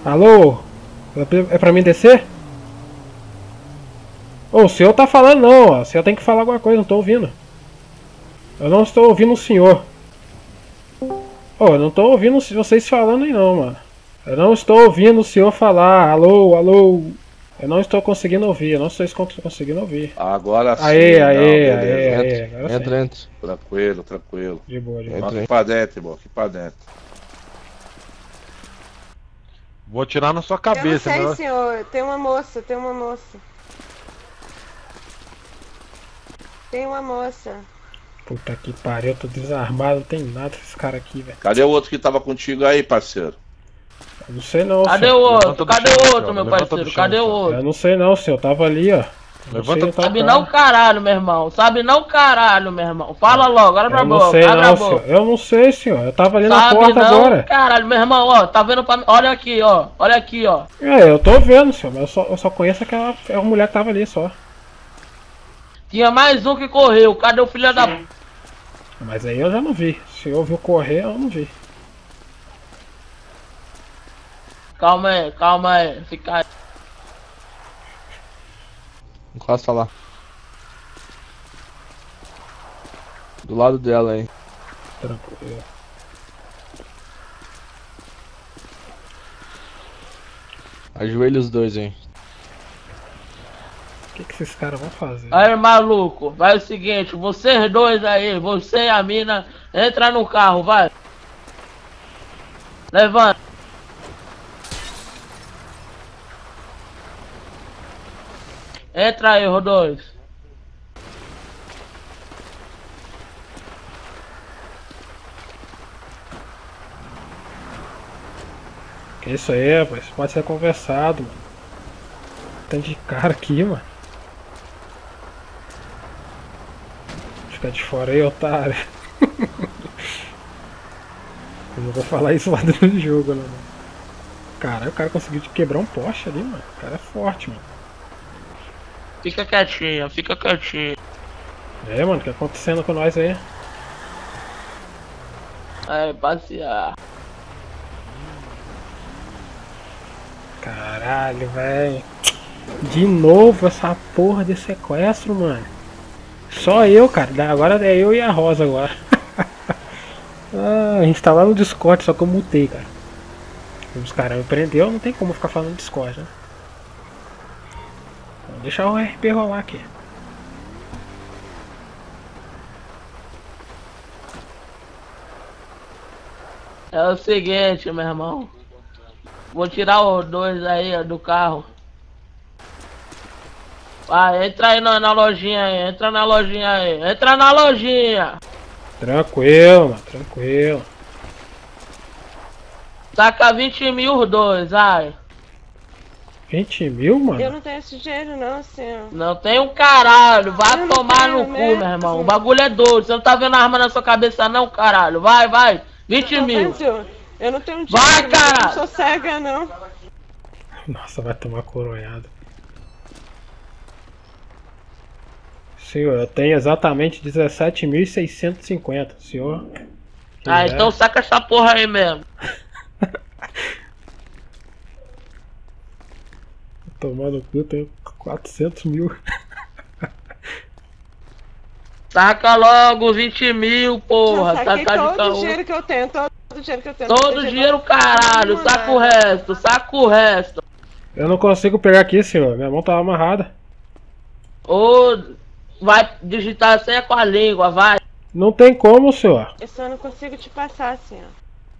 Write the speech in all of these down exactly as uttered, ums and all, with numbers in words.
Alô? É pra mim descer? Ô, o senhor tá falando não, ó. O senhor tem que falar alguma coisa, não tô ouvindo. Eu não estou ouvindo o senhor. Ô, eu não tô ouvindo vocês falando aí não, mano. Eu não estou ouvindo o senhor falar. Alô, alô. Eu não estou conseguindo ouvir, eu não estou conseguindo ouvir. Agora sim. Aê, não, aê, beleza. aê, entra, aê. Agora entra, sim. entra. Tranquilo, tranquilo. De boa, de boa. Entra, aqui pra dentro, irmão, aqui pra dentro. Vou tirar na sua cabeça, Eu não sei, né? senhor. Tem uma moça, tem uma moça. Tem uma moça. Puta que pariu, eu tô desarmado, não tem nada desses caras aqui, velho. Cadê o outro que tava contigo aí, parceiro? Eu não sei não, Cadê senhor. o outro? Levanta do Cadê chão, o outro, senhor. meu Levanta parceiro? do chão, Cadê o senhor. outro? Eu não sei não, senhor. Eu tava ali, ó. Eu Levanta sei, do- eu tava Sabe cara. não, caralho, meu irmão. Sabe não, caralho, meu irmão. Fala logo, olha pra Eu não boca, sei abre a não, boca. senhor. Eu não sei, senhor. Eu tava ali na Sabe porta não, agora. caralho, meu irmão, ó. Tá vendo pra mim? Olha aqui, ó. Olha aqui, ó. É, eu tô vendo, senhor. Mas eu só, eu só conheço aquela é uma mulher que tava ali só. Tinha mais um que correu. Cadê o filho da... Mas aí eu já não vi. Se eu viu correr, eu não vi. Calma aí, calma aí. Fica aí. Encosta lá. Do lado dela aí. Tranquilo. Ajoelha os dois aí. O que, que esses caras vão fazer? Aí, maluco. Vai o seguinte. Vocês dois aí, você e a mina, entra no carro, vai. Levanta. Entra aí, os dois. Que isso aí, rapaz? Pode ser conversado, mano. Tem de cara aqui, mano. Fica de fora aí, otário. Eu não vou falar isso lá dentro do jogo, né, mano? Caralho, o cara conseguiu quebrar um poste ali, mano. O cara é forte, mano. Fica quietinho, fica quietinho. É, mano, o que tá acontecendo com nós aí? Aí, passear. Caralho, velho. De novo essa porra de sequestro, mano. Só eu, cara. Agora é eu e a Rosa agora. Ah, a gente tá lá no Discord, só que eu mutei, cara. Os caras me prendeu, não tem como ficar falando no Discord, né? Vou deixar o R P rolar aqui. É o seguinte, meu irmão. Vou tirar os dois aí ó, do carro. Vai, entra aí na, na lojinha aí, entra na lojinha aí, entra na lojinha! Tranquilo, mano, tranquilo. Saca vinte mil os dois, vai. vinte mil, mano? Eu não tenho esse dinheiro não, senhor. Não tem um caralho, vai Eu não tomar no tenho cu, mesmo. meu irmão. O bagulho é doido, você não tá vendo a arma na sua cabeça não, caralho. Vai, vai, vinte Tô mil. vendo, senhor. Eu não tenho dinheiro. Vai, Eu caralho. não sou cega, não. Nossa, vai tomar coronhada. Senhor, eu tenho exatamente dezessete mil seiscentos e cinquenta, senhor. Ah, quiser. então saca essa porra aí mesmo. Tomando cu, eu tenho quatrocentos mil. Saca logo vinte mil, porra. Eu Tá, saquei tá de todo o caô. dinheiro que eu tenho, todo o dinheiro que eu tenho. Todo Não dinheiro, tem caralho. não, Saca não. o resto, saca o resto. Eu não consigo pegar aqui, senhor. Minha mão tá amarrada. Ou vai digitar a senha com a língua, vai. Não tem como, senhor. Eu só não consigo te passar, senhor.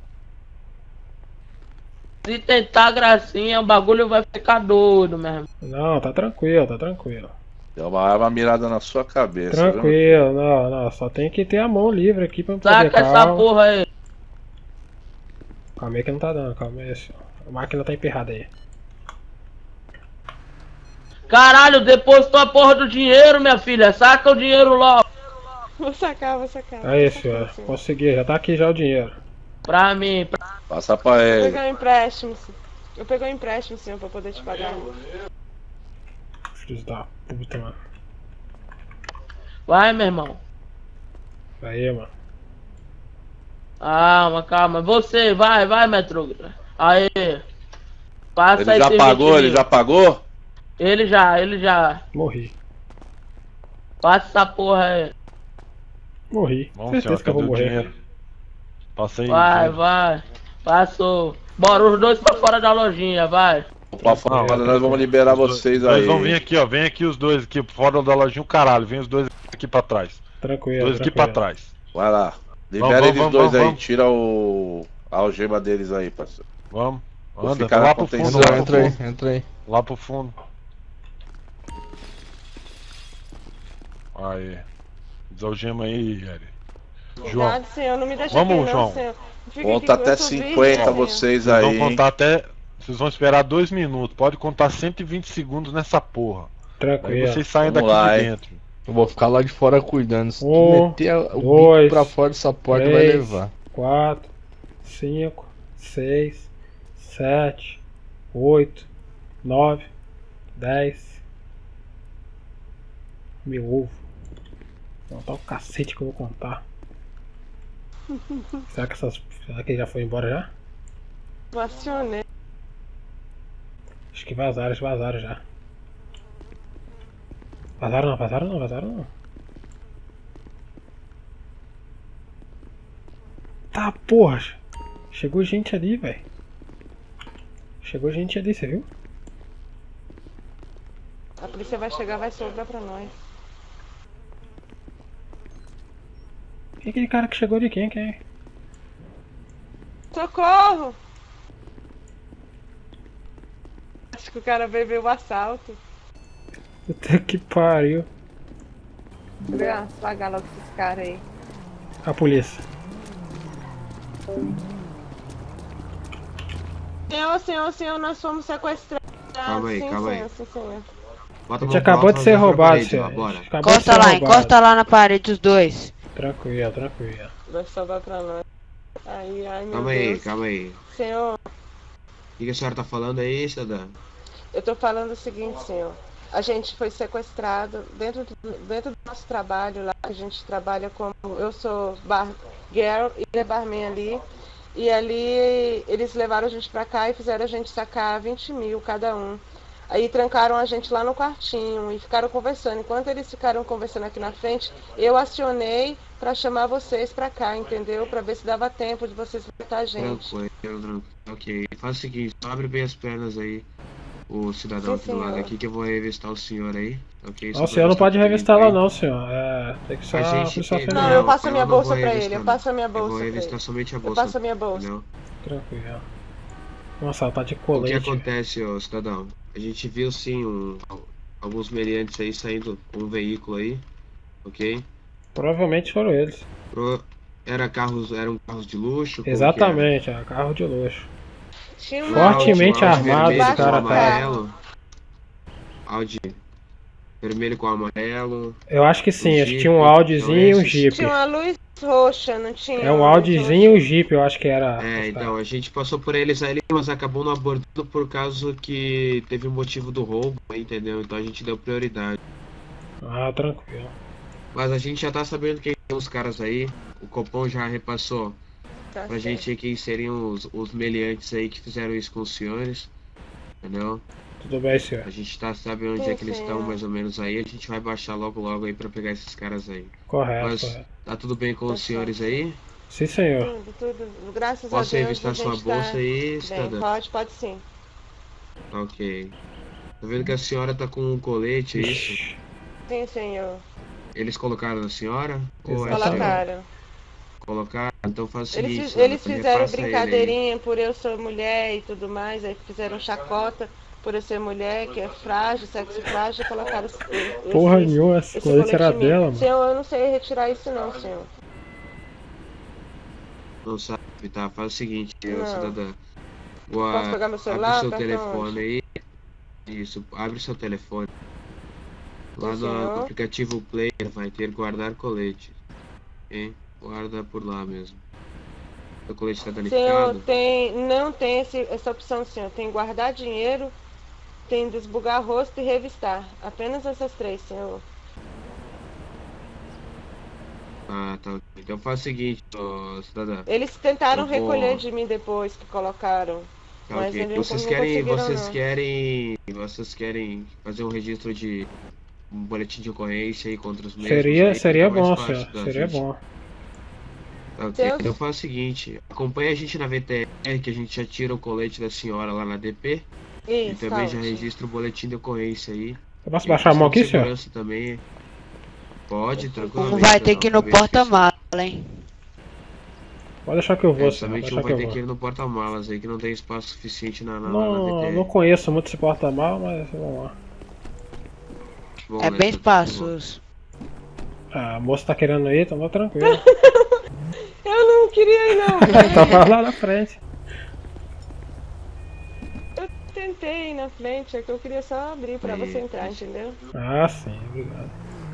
Se tentar gracinha, o bagulho vai ficar doido mesmo. Não, tá tranquilo, tá tranquilo. Deu uma arma mirada na sua cabeça. Tranquilo, não, não. Só tem que ter a mão livre aqui pra eu poder. Saca essa Calma. porra aí. Calma aí que não tá dando, calma aí, senhor. A máquina tá emperrada aí. Caralho, depositou a porra do dinheiro, minha filha. Saca o dinheiro logo. Vou sacar, vou sacar. Aí, vou sacar, senhor. senhor. Consegui, já tá aqui já o dinheiro. Pra mim, pra... Passa pra Eu ele. peguei um empréstimo, senhor. Eu peguei um empréstimo, senhor, pra poder te pagar. Filhos da puta, mano. Vai, meu irmão. Aí, mano. Calma, calma. Você, vai, vai, metro. Aí. Passa Ele aí, já tem pagou? vinte Ele mil. já pagou? Ele já, ele já. Morri. Passa essa porra aí. Morri. Vamos, Certeza senhor, que eu vou cadê o morrer. dinheiro? Passa aí. Vai, dinheiro. vai. Passou. Bora os dois pra fora da lojinha, vai. Pra fora, nós vamos liberar Os dois- vocês os dois aí. vão vir aqui, ó. Vem aqui os dois aqui, fora da lojinha, o caralho. Vem os dois aqui pra trás. Tranquilo, Dois aqui pra tranquilo. trás. Vai lá. Libera Vamos, eles vamos, dois vamos, aí. vamos. Tira o... a algema deles aí, parceiro. Vamos. Vou Anda, ficar tá na lá pro fundo, contenção. lá pro Entra aí, fundo. entra aí. Lá pro fundo. Aí. Desalgema aí, Eri. João. Obrigado, senhor. Não me deixa Vamos, aqui, não, João. senhor. Fica Conta aqui, até eu sou cinquenta virgem, senhor. vocês Vocês vão aí. contar até. Vocês vão esperar dois minutos. Pode contar cento e vinte segundos nessa porra. Aí Tranquilo. vocês saem Vamos daqui lá, de hein. dentro. Eu vou ficar lá de fora cuidando. Se tu Um, meter o dois, bico pra fora dessa porta, vai três, levar. quatro, cinco, seis, sete, oito, nove, dez. Meu ovo. Vou contar o cacete que eu vou contar. Será que essas. Será que ele já foi embora já? Eu acionei. Acho que vazaram, acho que vazaram já. Vazaram não, vazaram não, vazaram não. Tá, porra. Chegou gente ali, velho. Chegou gente ali, você viu? A polícia vai chegar, vai sobrar pra nós. Quem é aquele cara que chegou de quem? Quem é? Socorro! Acho que o cara veio ver o assalto. Puta que pariu. Deixa eu ver, pagar logo esses caras aí. A polícia. Senhor, senhor, senhor, nós fomos sequestrados. Calma aí, sim, calma aí. senhor, sim, senhor. Bota A a gente mão pro acabou alto, de ser nós vamos pra roubado, parede, senhor. ó, A bora. gente acabou de Encosta ser lá, roubado. encosta lá na parede os dois. Tranquilo, tranquilo. Vai sobrar pra nós. Aí, ai, meu Calma aí, Deus. calma aí. Senhor, O que que a senhora tá falando aí, cidadã? eu tô falando o seguinte, senhor. A gente foi sequestrado dentro do, dentro do nosso trabalho lá. A gente trabalha como... Eu sou bar girl e ele é barman ali. E ali eles levaram a gente pra cá e fizeram a gente sacar vinte mil cada um. Aí trancaram a gente lá no quartinho e ficaram conversando. Enquanto eles ficaram conversando aqui na frente, eu acionei pra chamar vocês pra cá, entendeu? Pra ver se dava tempo de vocês libertar a gente. Tranquilo, tranquilo. Ok. Faz o seguinte, só abre bem as pernas aí. O cidadão Sim, aqui do lado senhor. aqui que eu vou revistar o senhor aí. Ok? Só Não, o pra senhor não ver se pode tá tudo revistar limpo lá aí. não, senhor. É, tem que ser A a gente- polícia Não, federal. Não, eu passo a eu minha não vou bolsa pra revistar, ele. Eu não. passo a minha Eu bolsa vou pra revistar ele. somente a Eu bolsa. passo a minha bolsa. Entendeu? Tranquilo. Nossa, tá de O que colete. acontece, ô cidadão? A gente viu sim um, alguns meliantes aí saindo com um veículo aí, ok? Provavelmente foram eles. Pro- Era carros, eram carros de luxo? como que era? Exatamente, é carro de luxo. Tinha uma Fortemente Audi, Audi armado vermelho os com caras tá. amarelo. Audi vermelho com amarelo. Eu acho que sim, Um acho que Jeep, tinha um Audizinho e um então Jeep. Tinha uma luz roxa, não tinha? É um uma luz Audizinho e um roxa? Jeep, eu acho que era. É, então, a gente passou por eles ali, mas acabou não abordando por causa que teve o motivo do roubo, entendeu? Então a gente deu prioridade. Ah, tranquilo. Mas a gente já tá sabendo quem são os caras aí. O Copom já repassou Tá pra certo. gente quem seriam os, os meliantes aí que fizeram isso com os senhores. Entendeu? Tudo bem, senhor. A gente tá sabendo onde Sim, é que eles sim. estão mais ou menos aí. A gente vai baixar logo logo aí pra pegar esses caras aí. Correto, Mas correto. tá tudo bem com os Tá senhores aí? Sim, senhor. Tudo, tudo. Graças Posso a Deus. revistar a sua gente bolsa tá aí, bem. cidadã? Pode, pode sim. Ok. Tô vendo que a senhora tá com um colete, é isso? Ixi, Sim, senhor. Eles colocaram na senhora? Ou é a senhora? Colocaram. Colocaram? Então faz o seguinte, Eles, fiz- senhora, eles tu fizeram repassa ele aí. brincadeirinha por eu ser mulher e tudo mais, aí fizeram chacota por eu ser mulher, que é frágil, sexo frágil, e colocaram esse, esse, Porra nenhuma, esse esse colete era em mim. dela, mano. Senhor, eu não sei retirar isso não, senhor. Não sabe, tá? Faz o seguinte, ô Não. cidadã. Posso pegar meu celular? Abre seu Aperta telefone onde? aí. Isso, abre seu telefone. Lá Sim, no senhor. aplicativo Player vai ter guardar colete. Ok? Guarda por lá mesmo. O colete está Senhor, danificado? tem, não tem esse, essa opção, senhor. Tem guardar dinheiro, tem desbugar rosto e revistar. Apenas essas três, senhor. Ah, tá. Então faz o seguinte, ô cidadã. Eles tentaram Eu vou- recolher de mim depois que colocaram. Tá, Mas ok. eles Vocês não querem, conseguiram, vocês não. querem, vocês querem fazer um registro de um boletim de ocorrência aí contra os mesmos? Seria, aí, seria fica mais bom, fácil senhor. da Seria gente. bom. Tá, ok. Seus- Então faz o seguinte, acompanha a gente na V T R, que a gente já tira o colete da senhora lá na D P. E Isso, também já ótimo. registra o boletim de ocorrência aí. Eu posso E baixar a mão questão aqui, de senhor? segurança também. Pode, tranquilamente. Um vai ter que ir no Vamos ver se- porta-mala, hein? Pode deixar que eu vou, É, senhor. somente Pode um deixar vai que eu ter que vou. ir no porta-malas aí, que não tem espaço suficiente na, na, na Não, V T R. não conheço muito esse porta-mal, mas vamos lá. Bom, É né, bem tá- espaçoso. Ah, a moça tá querendo ir, então tá tranquilo. Eu não queria ir, não. Tava lá na frente. Eu tentei ir na frente, é que eu queria só abrir pra Aí, você entrar, entendeu? Ah, sim, obrigado.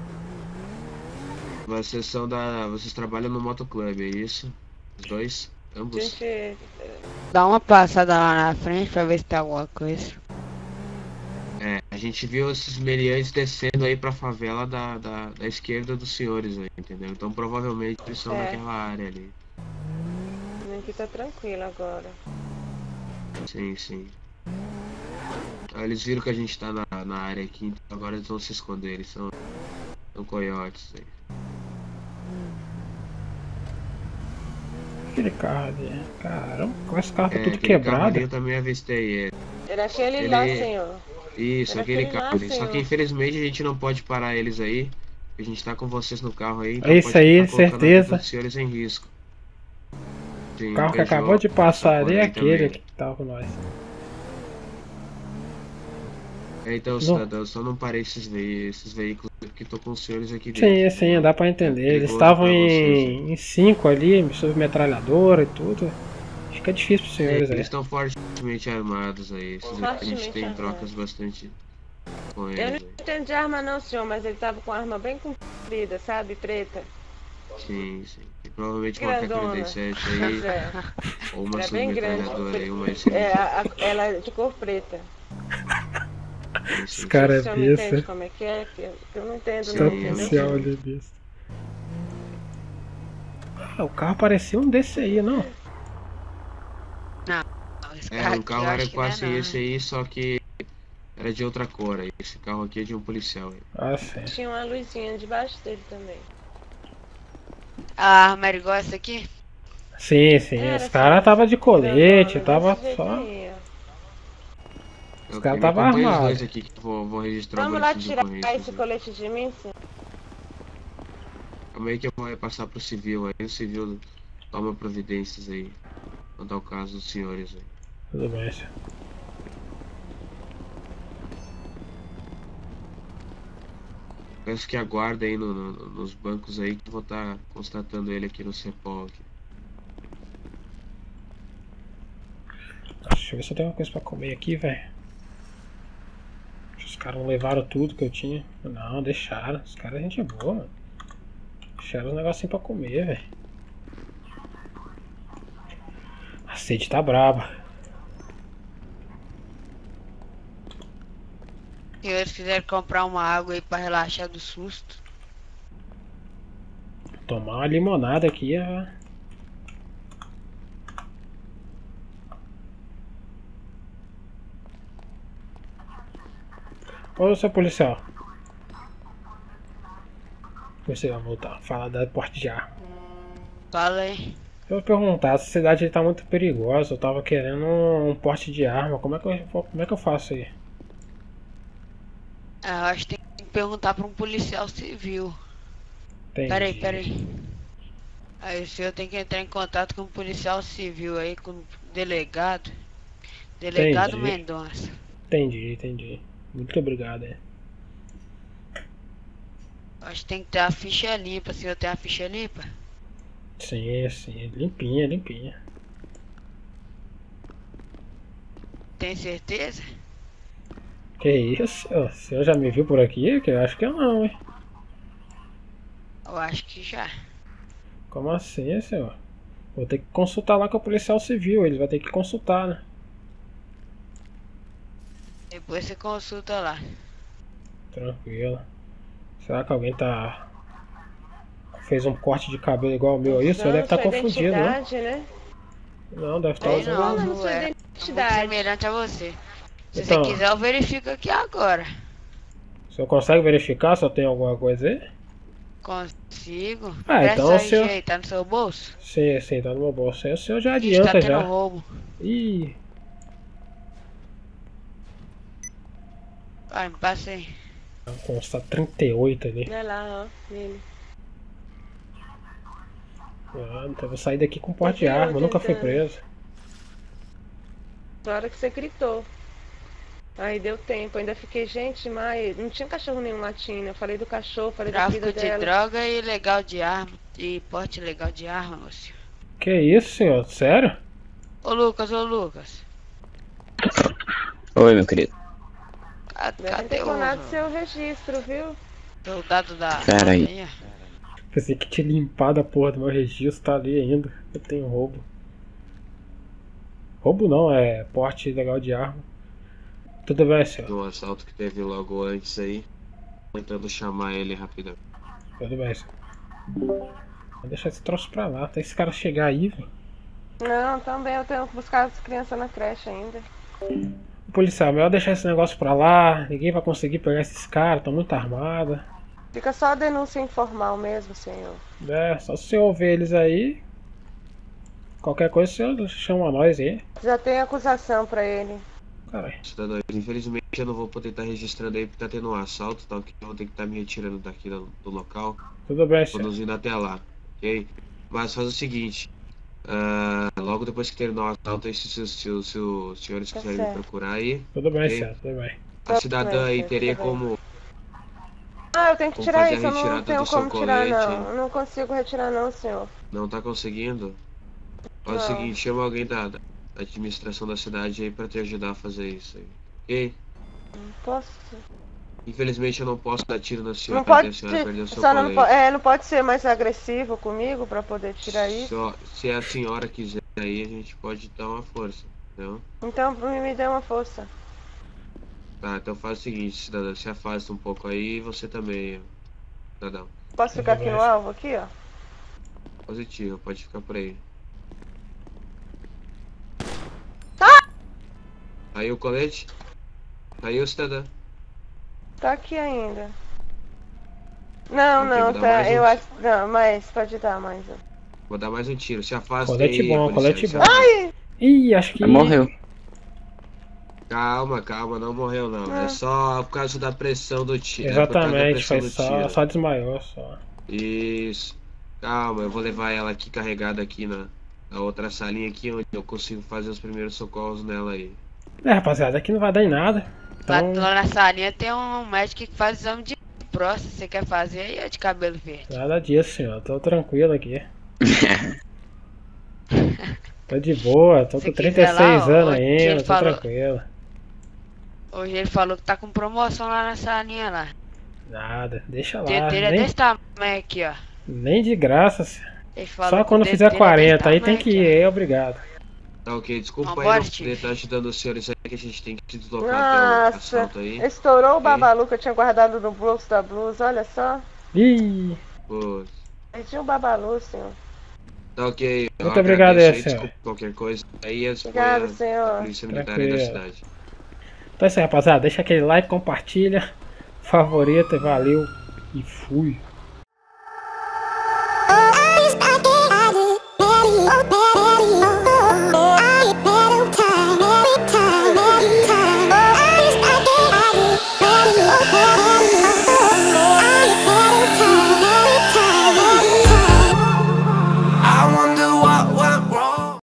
Vocês são da. Vocês trabalham no motoclube, é isso? Os dois? A Ambos? gente. Dá uma passada lá na frente pra ver se tem alguma coisa. É, a gente viu esses meliantes descendo aí pra favela da, da, da esquerda dos senhores aí, entendeu? Então provavelmente eles são É. naquela área ali. Aqui tá tranquilo agora. Sim, sim. Ah, eles viram que a gente tá na, na área aqui, então agora eles vão se esconder, eles são, são coiotes aí. Aquele carro ali. Caramba, com esse carro É, tudo aquele carro quebrado. ali eu também avistei ele. Era aquele Ele- lá, senhor. Isso, Era aquele aquele lá, carro ali. Só senhor. que infelizmente a gente não pode parar eles aí. A gente tá com vocês no carro aí. Então É isso pode aí, tá colocando a vida certeza. dos senhores em risco. Sim, O carro que Peugeot, acabou de passar ali é aí aquele também. que tava com nós. É, então, Não. cidadão, eu só não parei esses, ve esses veículos que tô com os senhores aqui dentro. Sim, sim, dá pra entender. Eles perigoso estavam pra vocês, em, em cinco ali, sob metralhadora e tudo. Fica difícil pros É, senhores eles aí. estão fortemente armados aí. Esses aqui a gente Fortemente tem armados. trocas bastante com Eu eles não aí. entendo de arma não, senhor, mas ele tava com a arma bem comprida, sabe? Preta. Sim, sim. E provavelmente uma K Grandona. quarenta e sete Mas aí, é, ou uma era bem grande. submetralhadora aí, uma É, a- a- ela é de cor preta. Esse cara O é senhor me entende besta. como é que é? Que eu- que eu não entendo Sim, não, eu entendeu? Social ali é besta. Ah, o carro parecia um desse aí, não? Esse É, carro um aqui carro eu era acho que não é quase não. esse aí, só que era de outra cor aí. Esse carro aqui é de um policial aí. Ah, sim. Tinha uma luzinha debaixo dele também. A arma era igual essa aqui? Sim, sim. Era, Os caras sim. tava de colete, Grandona, tava desse jeito só. aí, ó. Os Ok, caras me tava acompanha os armado. dois aqui que eu vou, vou registrar Vamos o lá boletim de tirar ocorrência, esse né? colete de mim, senhor? Calma aí que eu vou passar pro civil aí. O civil toma providências aí. Quanto ao caso dos senhores aí. Tudo bem, senhor. Peço que aguarde aí no- no- nos bancos aí que eu vou estar constatando ele aqui no CEPOL aqui. Deixa eu ver se eu tenho uma coisa pra comer aqui, velho. Os caras não levaram tudo que eu tinha. Não, deixaram. Os caras é gente boa, mano. Deixaram os negocinhos pra comer, velho. A sede tá braba. Se eles quiserem comprar uma água aí pra relaxar do susto. Tomar uma limonada aqui, ó. Ô, seu policial. Você vai voltar. Falar da porte de arma. Fala aí. Eu vou perguntar, essa cidade aí tá muito perigosa. Eu tava querendo um porte de arma. Como é que eu, como é que eu faço aí? Ah, eu acho que tem que perguntar pra um policial civil. Entendi. Peraí, peraí. Aí o senhor tem que entrar em contato com um policial civil aí, com um delegado. Delegado Entendi. Mendonça. Entendi, entendi. Muito obrigado, é. Acho que tem que ter a ficha limpa. O senhor tem a ficha limpa? Sim, sim. Limpinha, limpinha. Tem certeza? Que isso? Ô, o senhor já me viu por aqui? Que eu acho que eu não, hein? Eu acho que já. Como assim, senhor? Vou ter que consultar lá com o policial civil. Eles vão ter que consultar, né? Depois você consulta lá. Tranquilo. Será que alguém tá... fez um corte de cabelo igual o meu aí? O senhor deve estar Dando sua confundido, né? identidade, né? Não, deve estar Aí usando. não, Não, não sua é. É muito identidade. semelhante a você. Se Então. você quiser, eu verifico aqui agora. O senhor consegue verificar se eu tenho alguma coisa aí? Consigo. Ah, Presta então o o R G senhor- aí, tá no seu bolso? Sim, sim, tá no meu bolso. Aí o senhor já Ixi, adianta tá tendo já. roubo. Ih, Vai, me passa aí. consta trinta e oito ali. Olha lá, ó, nele. Ah, então eu vou sair daqui com porte de Tá arma, eu nunca fui tentando. preso. Na hora que você gritou. Aí deu tempo, ainda fiquei, gente, mas não tinha cachorro nenhum latindo. Eu falei do cachorro, falei da Tráfico vida de dela. droga e legal de arma. E porte legal de arma, moço. Que isso, senhor? Sério? Ô Lucas, ô Lucas. Oi, meu querido. Cadê, Deve cadê ter o clonado seu registro, viu? soldado da... Pera aí. Aí, ó. Pensei que tinha limpado a porra do meu registro, tá ali ainda. Eu tenho roubo. Roubo não, é porte ilegal de arma. Tudo bem, senhor. Do assalto que teve logo antes aí. Tentando chamar ele rapidão. Tudo bem, senhor. Vou deixar esse troço pra lá, até esse cara chegar aí, velho. Não, também eu tenho que buscar as crianças na creche ainda. Policial, melhor deixar esse negócio pra lá. Ninguém vai conseguir pegar esses caras, estão muito armados. Fica só a denúncia informal mesmo, senhor. É, só se o senhor ver eles aí. Qualquer coisa o senhor chama nós aí. Já tem acusação pra ele. Caralho. Cidadão, infelizmente eu não vou poder estar registrando aí porque tá tendo um assalto, tá? Que eu vou ter que estar me retirando daqui do, do local, Tudo bem, senhor. conduzindo até lá, ok? Mas faz o seguinte, ah, logo depois que terminar o assalto, aí, se, se, se, se os senhores Tá quiserem me certo. procurar aí, Tudo bem, Ok. senhor. Tudo bem. a cidadã aí Tudo teria bem. como... Ah, eu tenho que Como tirar fazer a isso, eu não retirada tenho do seu como tirar colete. não. Eu não consigo retirar não, senhor. Não tá conseguindo? Faz o Não. seguinte, chama alguém da, da administração da cidade aí pra te ajudar a fazer isso aí, ok? Posso? Infelizmente eu não posso dar tiro na senhora Não pode, até a senhora perder o seu só não, po- colete. é, não pode ser mais agressivo comigo pra poder tirar isso. Só, se a senhora quiser aí, a gente pode dar uma força, entendeu? Então me, me dê uma força. Tá, então faz o seguinte, cidadão, se afasta um pouco aí e você também, cidadão. Posso ficar aqui no alvo, aqui, ó? Positivo, pode ficar por aí. Aí o colete? Aí o cidadão. Tá aqui ainda. Não, Não, tem não, que dar tá. mais um. Eu acho. Não, mas pode dar mais um. Vou dar mais um tiro, se afasta Colete aí, bom, policial, colete se bom. afasta. Ih, acho que. Morreu. Calma, calma, não morreu não. Ah. É só por causa da pressão do tiro. é por causa da Exatamente, pressão foi do só, tiro. só desmaiou só. Isso. Calma, eu vou levar ela aqui carregada aqui na, na outra salinha aqui onde eu consigo fazer os primeiros socorros nela aí. É, rapaziada, aqui não vai dar em nada. Lá, Então, lá na salinha tem um médico que faz exame de próstata. Você quer fazer aí é de cabelo verde? nada disso, senhor. Tô tranquilo aqui. Tô de boa, tô Se com quiser trinta e seis lá, ó, anos hoje ainda, ele tô falou- tranquilo. Hoje ele falou que tá com promoção lá na salinha lá. Nada, deixa O lá. dedo dele é Nem, desse tamanho aqui, ó. nem de graça, senhor. Ele falou Só que o quando dedo fizer dele é quarenta, desse aí tem tamanho que aqui, ir, obrigado. Tá ok, desculpa aí Vambora, não Steve. poder estar ajudando os senhores aí que a gente tem que se deslocar até o Nossa, assalto aí. estourou o babalu que eu tinha guardado no bolso da blusa, olha só. Ih, Pô, Perdi o babalu, senhor. tá ok. eu Muito obrigado agradeço aí, aí, senhor. desculpa qualquer coisa. Aí as Obrigado, a senhor. polícia militar aí da Tranquilo. cidade. então é isso aí, rapaziada. Deixa aquele like, compartilha, favorita, valeu e fui.